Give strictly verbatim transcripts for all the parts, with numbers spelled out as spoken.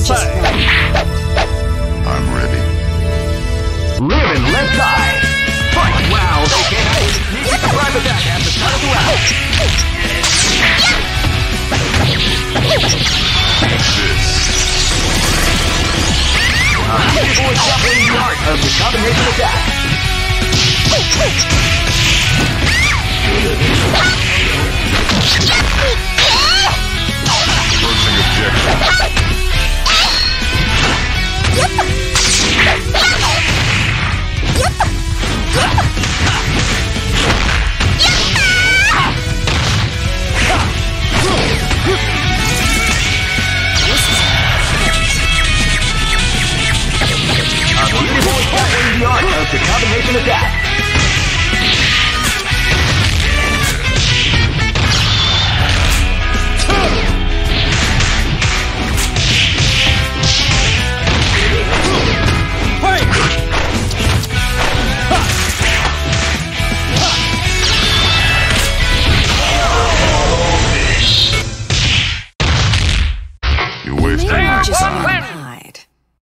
fight. I'm ready. Live and let die. Fight! Wow, they came out with a sneaky surprise attack at the start of the round. Uh, people is definitely the art of the combination attack. Approaching objective. The art of the combination attack. You're wasting my Just time. hide.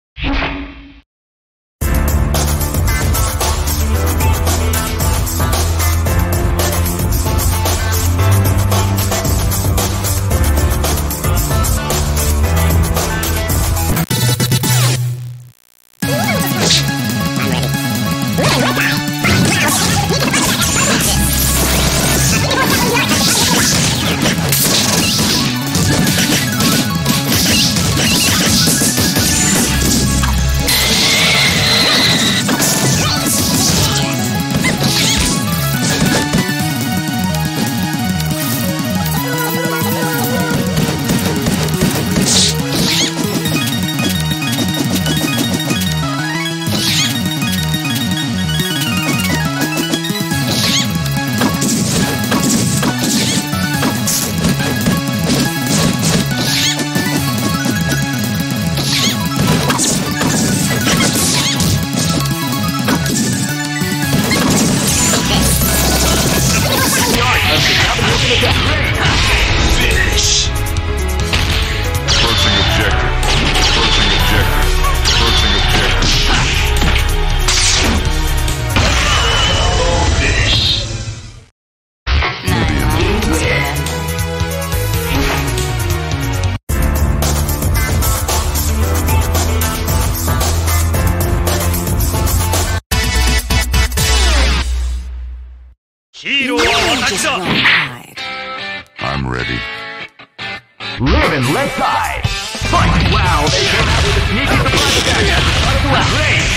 Just hide. I'm ready. Live and let die. Fight! Wow, they came out with a sneaky surprise attack at the start of the round.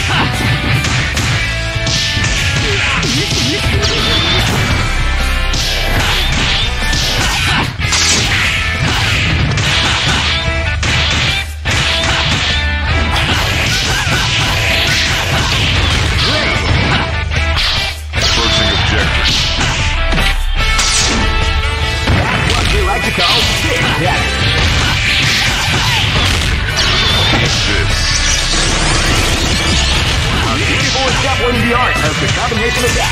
Approaching objective. We like to call big damage. This. Beautiful is definitely the art of the combination attack.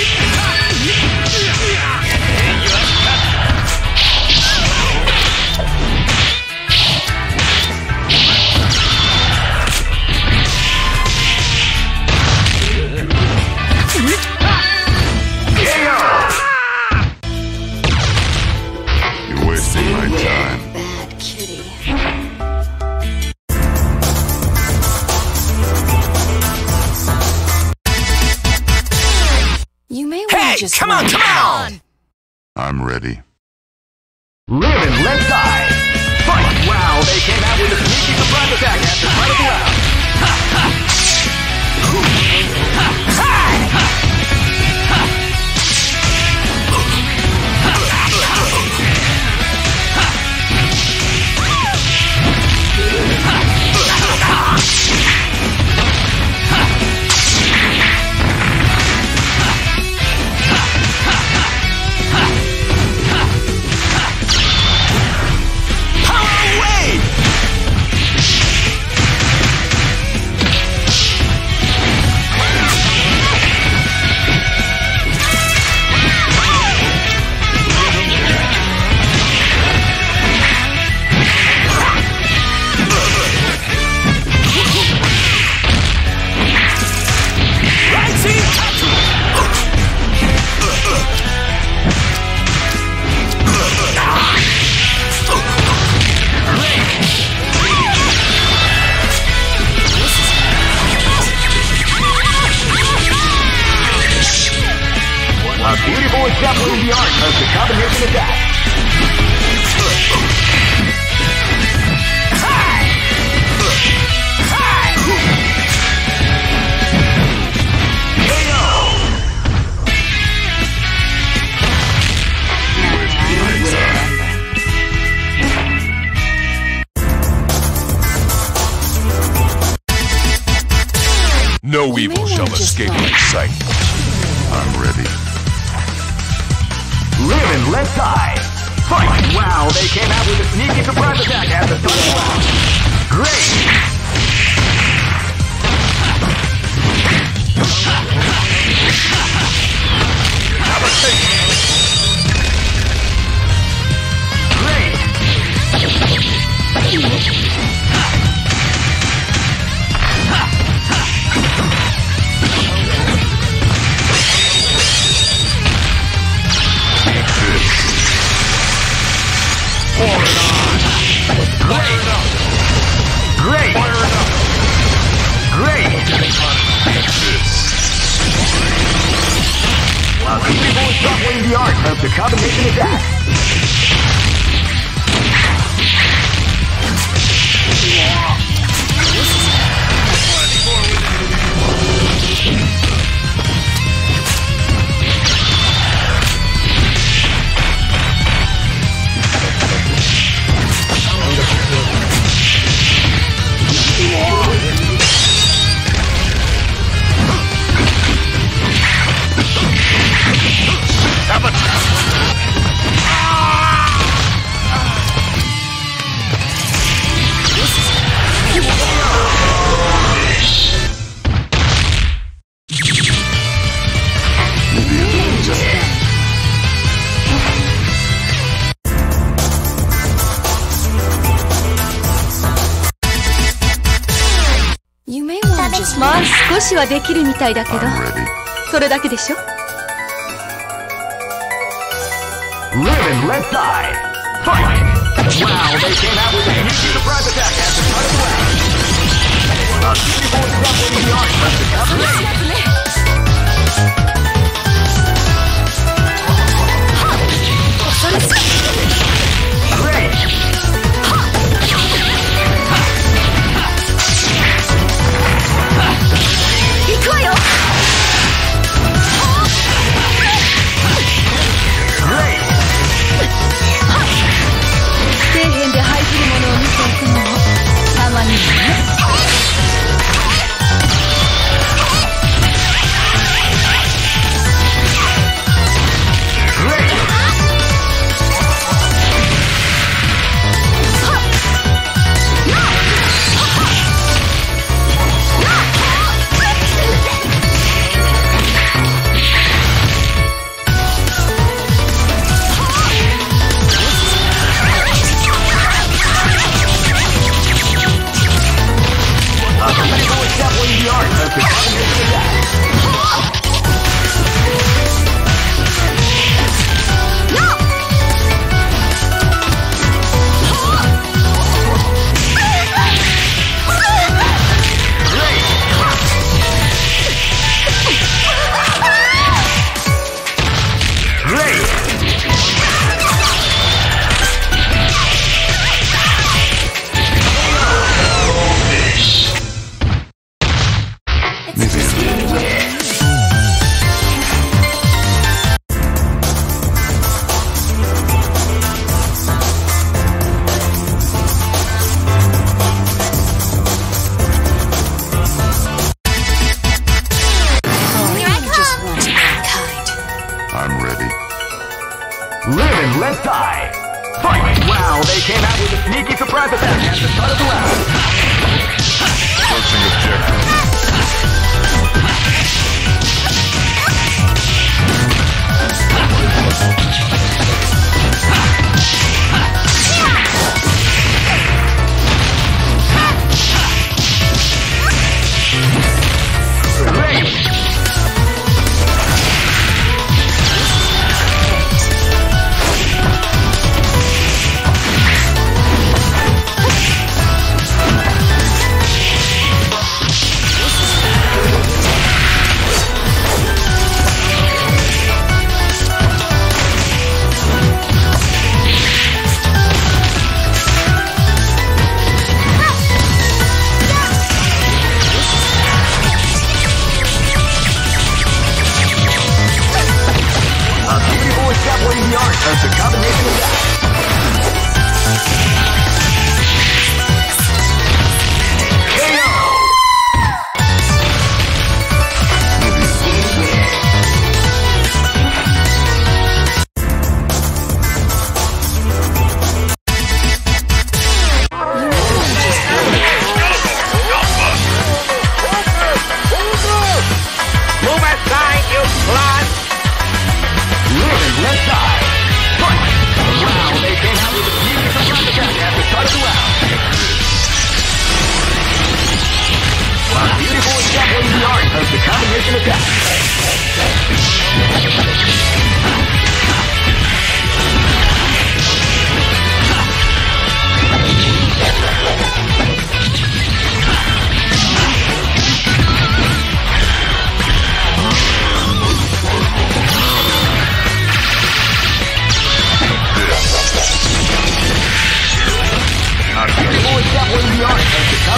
You're wasting my time. Bad kitty. You may want Hey, to just come on, run. come on! I'm ready. Live and let die. Fight! Wow, they came out with a sneaky surprise attack at the start of the round. No evil shall escape my sight. I'm ready. Live and let die. Fight! Wow, they came out with a sneaky surprise attack at the third round. Great! Great! Great! Wow, these people will stop winning the art of the combination attack. You may want to just まあ少しはできるみたいだけど I'm ready. それだけでしょ Live and let die. Fight! Wow, they came out with a sneaky surprise attack at the start of the round. A beautiful stop winning the art of the combination. Great! Great! 底辺で排するものを見ておくのもたまにはね Great!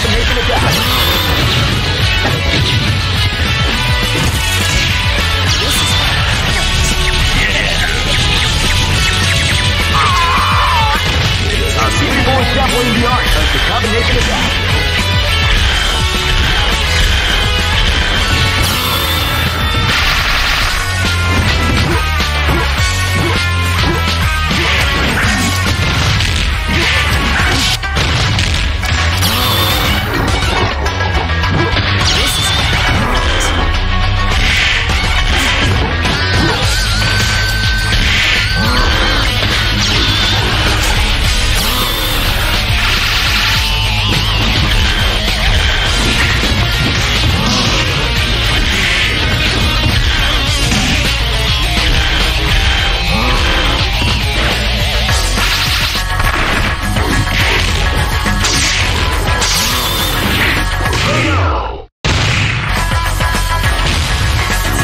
combination attack. A beautiful assembling the art of the combination attack.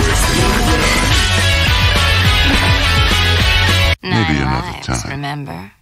Nine lives, remember?